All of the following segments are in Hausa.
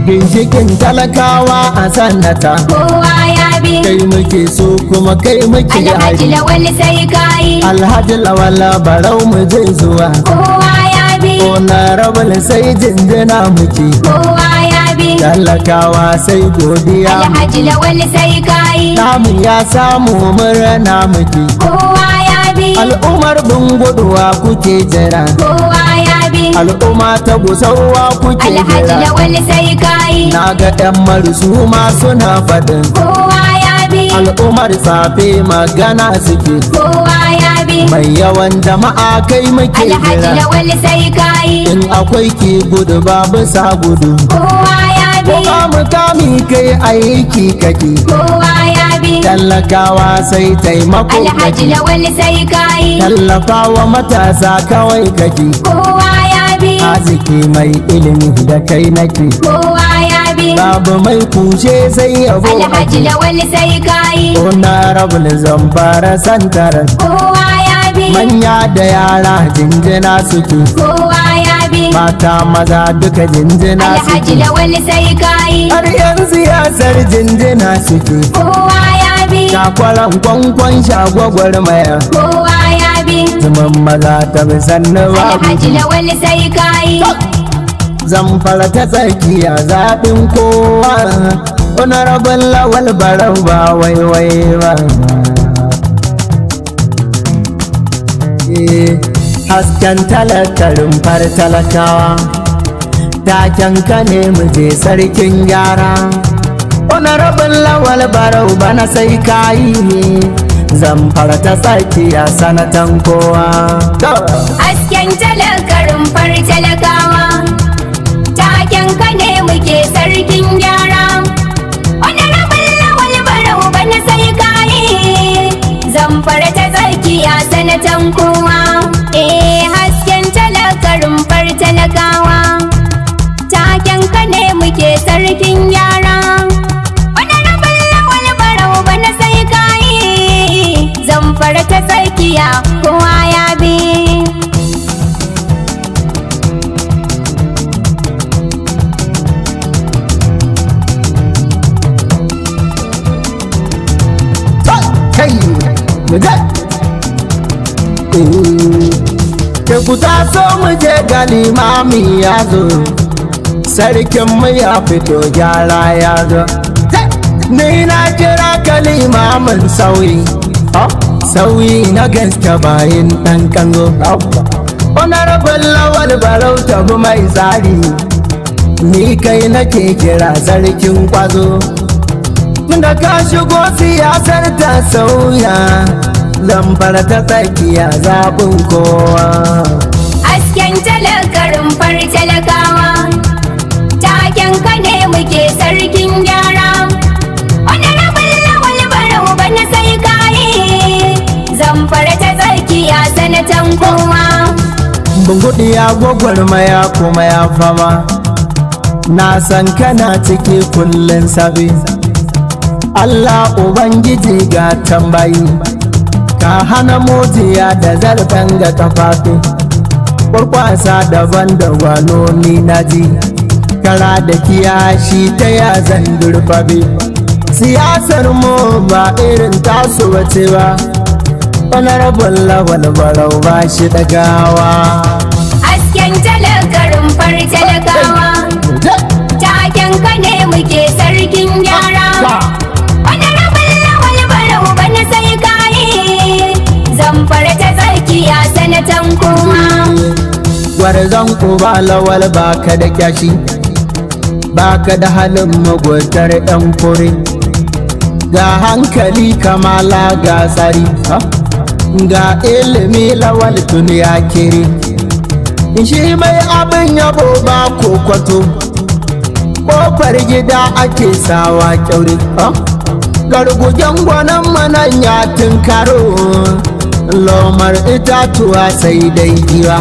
ginshikin talakawa a sanata kowa ya bi. kai muke so kuma kai muke Alhaji hari Lawal sai kayi. Alhaji Lawal barau mu je zuwa Kowa ya bi. honorable sai jinjina muke Kowa ya bi. talakawa sai godiya Alhaji Lawal sai kayi. namu ya samu murna muke Kowa ya bi. al'ummar bunguduwa kuke jira Kowa ya bi. al'umma ta gusawa kuke Alhaji jira Lawal sai kayi. na ga 'yan marisu ma suna faɗin Kowa ya bi. al'ummar safe magana suke Kowa ya bi. mai yawan jama'a kai muke Alhaji jira Lawal sai kayi. in akwai ki gudu babu sa gudu Kowa ya bi. mukami kai aiki kake Kowa ya bi. talakawa sai taimako Alhaji kake Lawal sai kayi. tallafawa matasa kawai kake Kowa ya bi. arziki mai ilimi da kai nake Kowa ya bi. babu mai kushe sai yabo Alhaji Lawal sai kayi. honorable Zamfara santaran Kowa ya bi. manya da yara jinjina suke Kowa ya bi. mata maza duka jinjina Alhaji suke Lawal sai kayi. har yan siyasar jinjina suke Kowa ya bi. shakwaran kwankwan shagwagwar maya Kowa ya bi. zuman maza ta bi sannu babu Alhaji Lawal sai kayi. Zamfara ta tsakiya zaɓin kowa honorable Lawal barau ba waiwai ba hasken talakarin far talakawa taken ka ne mu je sarkin gyara honorable Lawal barau bana sai kayi ne Zamfara ta tsakiya sanatan kowa Hasken talakarin far talakawa. Taken ka ne muke sarkin gyara. Honorable Lawal barau bana sai kayi. Zamfara ta tsakiya sanatan kowa. Hasken talakarin far talakawa. Taken ka ne muke sarkin gyara. Honorable Lawal barau bana sai kayi. Zamfara ta tsakiya kowa ya bi. kai muje ke ku taso muje ga limami ya zo sarkin mu ya fito gyara ya zo ni na kira ka limamin sauyi sauyi na gaske bayin ɗan kango honorable Lawal barau tabi mai tsari ni kai nake kira sarkin kwazo tunda ka shigo siyasar ta sauya Zamfara ta tsakiya zaɓin kowa Hasken talakarin far talakawa. Taken ka ne muke sarkin gyara. Honorable Lawal barau bana sai kayi. Zamfara ta tsakiya sanatan kowa. bunguɗi ya gwagwarmaya kuma ya fama na san kana ciki kullum sabi Allah Ubangiji ga tambayi ka hana mojiya da zarfen ga kafafi kwarkwasa daban da gwanoni na ji kara da kiyashi ta yazan durfabe siyasar mu ba irin tasu bace ba honorable Lawal barau ba shi dagawa Hasken talakarin far talakawa. Taken ka ne muke sarkin gyara. Honorable Lawal barau bana sai kayi. Zamfara ta tsakiya sanatan kowa. gwarzon ku ba Lawal baka da kyashi baka da halin muguntar yan kore ga hankali kamala ga tsari ga ilimi Lawal tun ya kiri shi mai abin yabo ba kokwato kofar gida ake sawa kyaure gargujen gwanon manan ya tunkaro lomar itatuwa sai dai giwa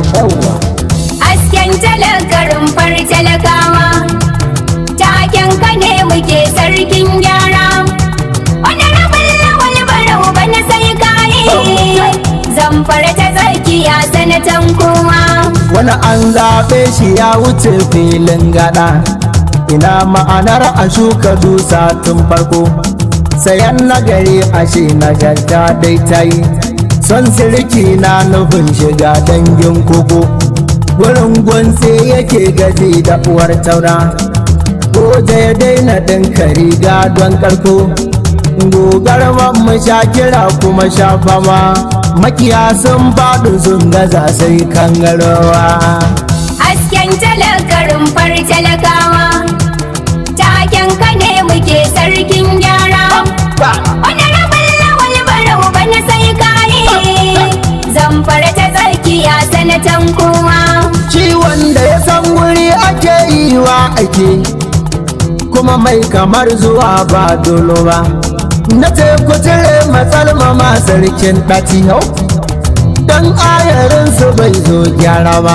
Hasken talakarin far talakawa. Taken ka ne muke sarkin gyara. Honorable Lawal barau bana sai kayi. Zamfara ta tsakiya sanatan kowa. wani an zaɓe shi ya wuce filin gada ina ma'anar a shuka dusa tun farko sayan nagari ashe nagarta dai ta yi son sirki na nufin shiga dangin koko wurin gwanse yake gaji da uwar taura ko ya daina ɗinka riga don karko gogar mu sha kira kuma sha fama makiya sun faɗi sun gaza sai kangarowa hasken talakarin far talakawa taken ka ne muke sarkin gyara wani rabin lawal barau bana sai kayi zamfara ta tsakiya sanatan kowa ciwon da ya san wuri ake yi wa ake kuma mai kamar zuwa ba dolo ba na teku cire matsalmama sarkin ɗaci hau don ayarinsu bai zo gyara ba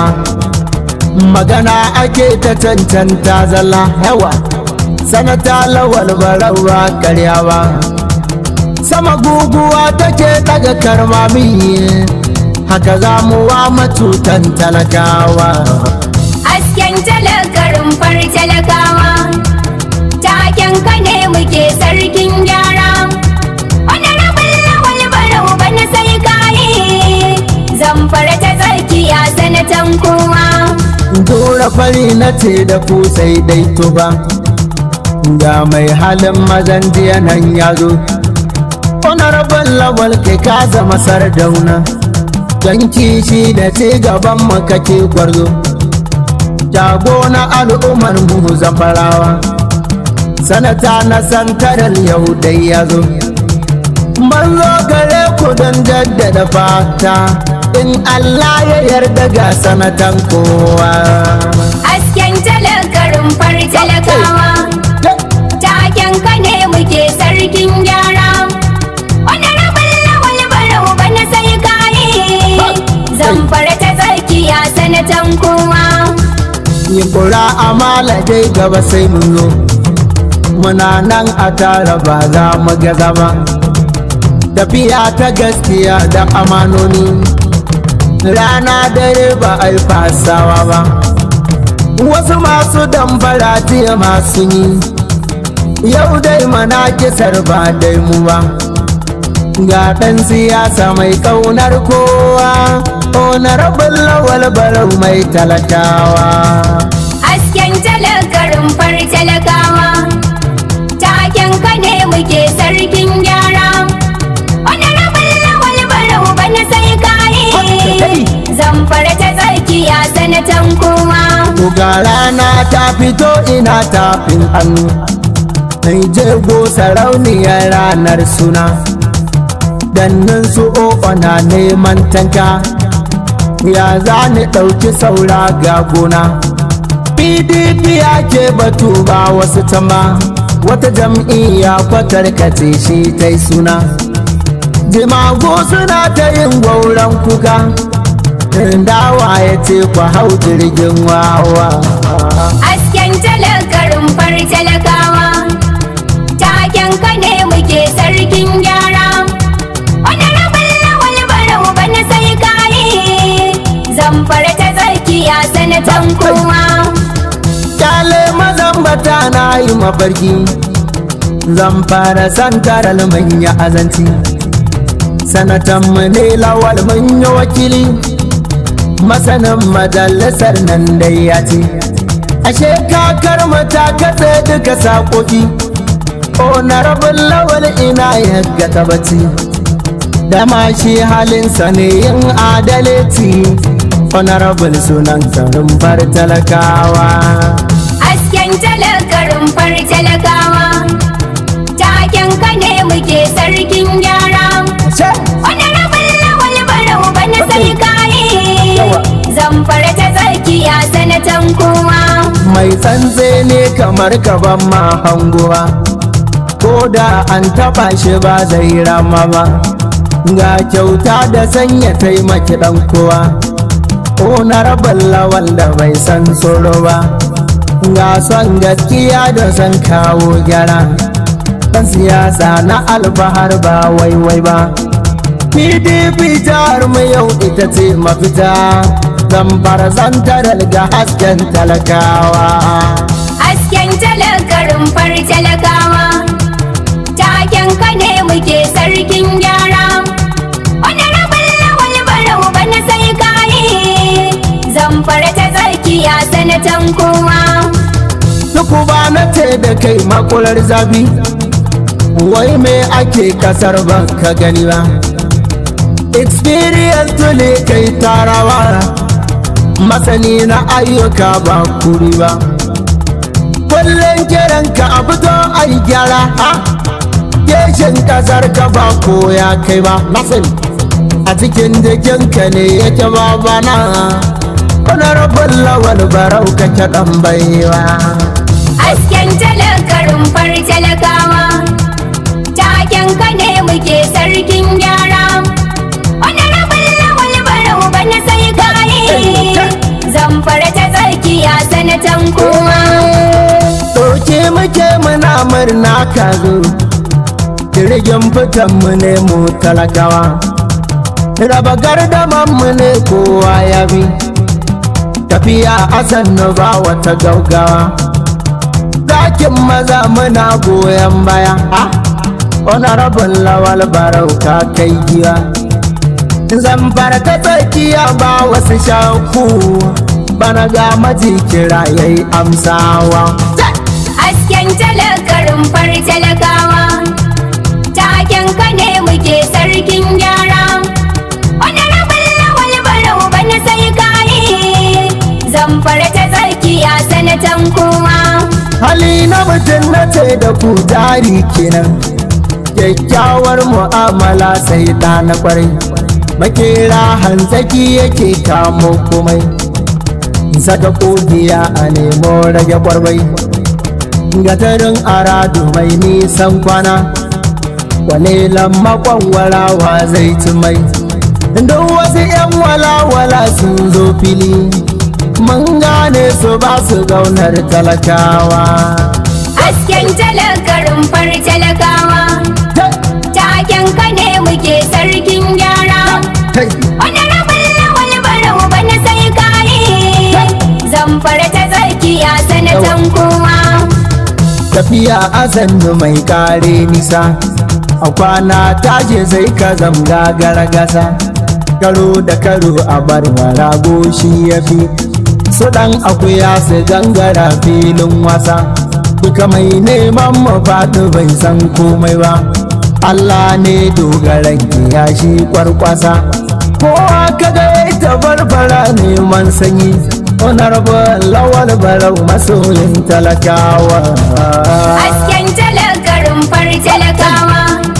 magana ake ta cancanta zalla yawa sanata lawal barawa karyawa sama guguwa take daga karmami haka za mu wa matutan talakawa hasken talakarin far talakawa taken ka ne muke sarkin gyara wani rabin lawal barau bana sai kayi zamfara ta tsakiya sanatan kowa dora fari na ce da ku sai dai tuba ga mai halin mazan jiya nan ya zo honorable lawal ke ka zama sardauna don kishi da ci gaban mu kake gwarzo jago na al'ummar mu zamfarawa sanata na santaral yau dai ya zo manzo gare ku don jaddada fata in Allah ya yarda ga sanatan kowa hasken talakarin far talakawa taken ka ne muke sarkin gyara wani rabin lawal barau bana sai kayi zamfara ta tsakiya sanatan kowa yin kura amala dai gaba sai mun zo muna nan a tara ba za mu gaza ba tafiya ta gaskiya da amanoni rana dare ba a yi fasawa ba wasu masu dambara jiya masu yi yau dai mana kisar ba dai mu ba ga ɗan siyasa mai ƙaunar kowa honorable lawal barau mai talakawa hasken talakarin far talakawa taken ka ne muke sarkin gyara wani rabin lawal barau bana sai kayi zamfara ta tsakiya sanatan kowa ga rana ta fito ina tafin hannu mai jego sarauniyar ranar suna dannin su na neman tanka ya za ni ɗauki saura ga gona pdp ya ke batu ba wasu tama wata jam'iyya kwatar kace shi ta yi suna jimago suna ta yin gwauran kuka dawa ya ce ku hau jirgin wawa hasken talakarin far talakawa taken ka ne muke sarkin gyara wani rabin lawal barau bana sai kayi zamfara ta tsakiya sanatan kowa kyale mazambata na yi mafarki zamfara santaral manya azanci sanatan mu ne lawal manya wakili masanin majalisar nan dai ya ce ashe kakar mata katse duka sakoki honorable lawal ina yadda tabbaci dama shi halinsa ne yin adalci honorable sunan karin far talakawa hasken talakarin far talakawa taken ka ne muke sarkin gyara honorable lawal barau bana sai kayi zamfara ta tsakiya sanatan kowa mai tsantse ne kamar gaban ma hanguwa ko da an taba shi ba zai rama ba ga kyauta da sanya taimaki dan kowa honorable lawal da bai san tsoro ba ga son gaskiya da san kawo gyara dan siyasa na albahar ba waiwai ba pdp jihar mu yau ita ce mafita zamfara zantarar ga hasken talakawa Hasken talakarin far talakawa, taken ka ne muke sarkin gyara. Wani rabin lawal barau bana sai kayi, Zamfara ta tsakiya sanatan kowa. Duku ba na ce da kai makular zafi, wai me ake kasar ban ka gani ba. Experience tule kai tarawa, masani na ayyuka ba kuri ba. Kullum kiranka a fito a yi gyara, ha? Geshin kasar ka ba ko ya kai ba. Masani a cikin jikinka ne yake babana, wani rabin lawal barau kake ɗan baiwa. Hasken talakarin far talakawa, taken ka ne muke sarkin gyara. Wani rabin lawal barau bana sai kayi, Zamfara ta tsakiya sanatan kowa. Ɗauke muke muna murna ka zo, jirgin fitan mu ne mu talakawa, raba gardaman mu ne kowa ya bi, tafiya a sannu ba wata gaugawa. Dakin maza muna goyon baya, wani rabin lawal barau ka kai giya. Zamfara ta tsakiya ba wasu shaku, bana ga maji kira yayi amsawa. Hasken talakarin far talakawa, taken ka ne muke sarkin gyara. Wani rabin lawal barau bana sai kayi, Zamfara ta tsakiya sanatan kowa. Hali na mutum na ce da ku jari kenan, kyakkyawar mu'amala sai ɗa na ƙwarai, makera hanzaki yake kamo komai, saka ƙugiya a nemo rage ƙwarbai, gatarin aradu mai nisan kwana, kwalelan makwangwarawa zai ci mai. Duk wasu 'yan walawala sun zo fili, mun gane su ba su gaunar talakawa. Hasken talakarin far talakawa, taken ka ne muke sarkin gyara. Wani rabin lawal barau bana sai kayi, Zamfara ta tsakiya sanatan kowa. Tafiya a sannu mai kare nisa, a kwana taje zai ka zamga gargasa, karo da karo a barwara goshi ya fi, su ɗan akuya su gangara filin wasa, duka mai neman mafaɗi bai san komai ba. Allah ne dogaran kiyashi kwarkwasa, kowa kaga ita barbara neman sanyi, honorable lawal barau masoyin talakawa. Hasken talakarin far talakawa,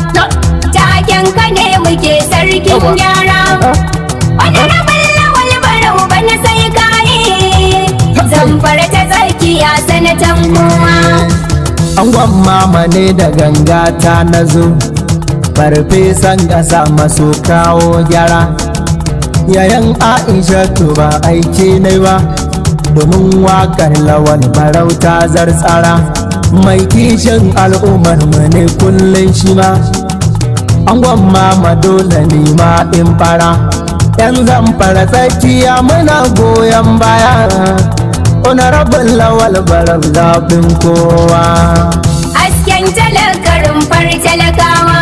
taken ka ne muke sarkin gyara. Wani rabin lawal barau bana sai kayi, Zamfara ta tsakiya sanatan kowa. Angon mama ne da ganga ta nazo, farfesan ƙasa maso kawo gyara, yayan Aisha to ba aiki ne ba, domin waƙar lawal barau ta zartsara, mai kishin al'ummar mu ne kullum shi ma. Angon mama dole ne ma in fara, 'yan Zamfara tsakiya muna goyon baya, honorable lawal barau zaɓin kowa. Hasken talakarin far talakawa,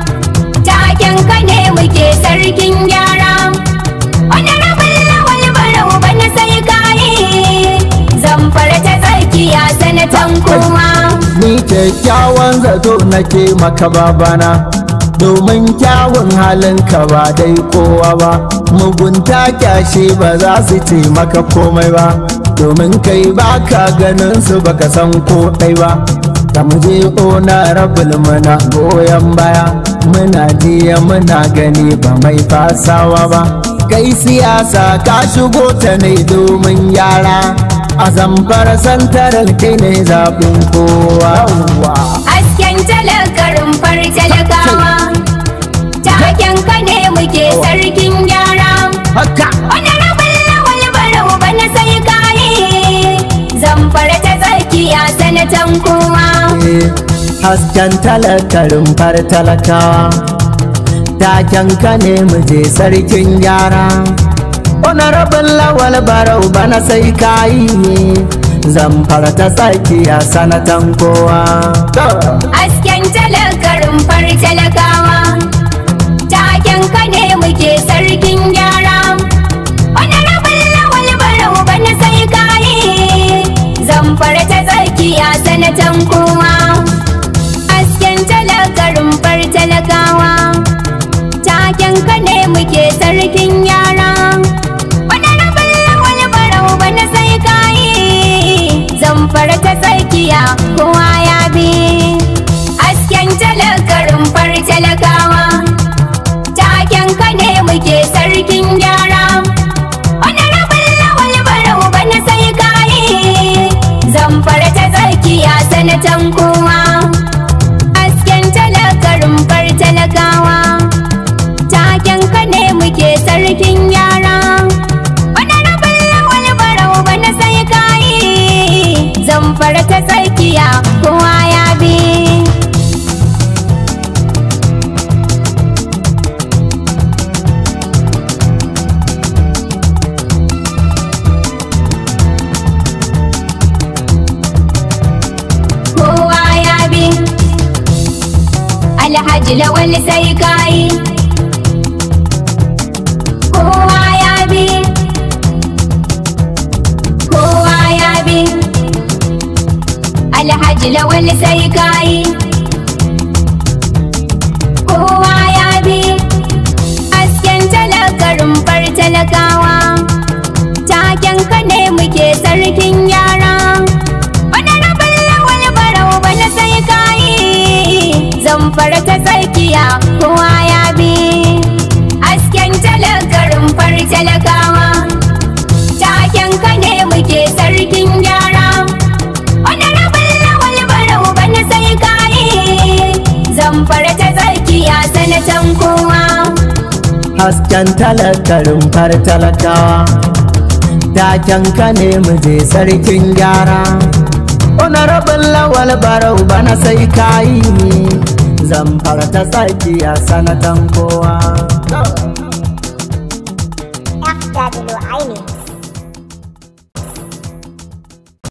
taken ka ne muke sarkin gyara. Wani rabin lawal barau bana sai kayi, Zamfara ta tsakiya sanatan kowa. Ni kyakkyawan zato nake maka babana, domin kyawun halinka ba dai kowa ba, mugunta kyashe ba za su ce maka komai ba, domin kai baka ganin su baka san ko ɗai ba. Da muje ona rabul muna goyon baya, muna jiya muna gani ba mai fasawa ba. Kai siyasa ka shigo ta ne domin yara, a Zamfara santarar kai ne zaɓin kowa. Hasken talakarin far talakawa, taken ka ne muke sarkin gyara. Wani rabin lawal barau bana sai kayi, Zamfara ta tsakiya sanatan kowa. Hasken talakarin far talakawa, taken ka ne muje sarkin gyara, wani rabin lawal barau bana sai kayi, zamfara ta tsakiya sanatan kowa. Hasken talakarin far talakawa, taken ka ne muke sarkin gyara. Wani rabin lawal barau bana sai kayi, zamfara ta tsakiya sanatan kowa. Hasken talakarin far talakawa, taken ka ne muke sarkin gyara. Wani rabin lawal barau bana sai kayi, zamfara ta tsakiya kowa ya bi. Hasken talakarin far talakawa, taken ka ne muke sarkin gyara. Wani rabin lawal barau bana sai kayi, zamfara ta tsakiya sanatan kowa. Hasken talakarin far talakawa, taken ka ne muke sarkin gyara. Wani rabin lawal barau bana sai kayi, zamfara ta tsakiya kowa ya bi. Kowa ya bi. Alhaji Lawal sai kayi, kowa ya bi. Kowa ya bi. Alhaji Lawal sai kayi, kowa ya bi. Hasken talakarin far talakawa, taken ka ne muke sarkin gyara. Wani rabin lawal barau bana sai kayi, zamfara ta tsakiya kowa ya bi. Hasken talakarin far talakawa, taken ka ne muke sarkin gyara. Wani rabin lawal barau bana sai kayi, zamfara ta tsakiya sanatan kowa. Hasken talakarin far talakawa, taken ka ne muje sarkin gyara. Honorable Lawal Barau bana sai kayi, zamfara ta tsakiya sanatan kowa. FWI Mix.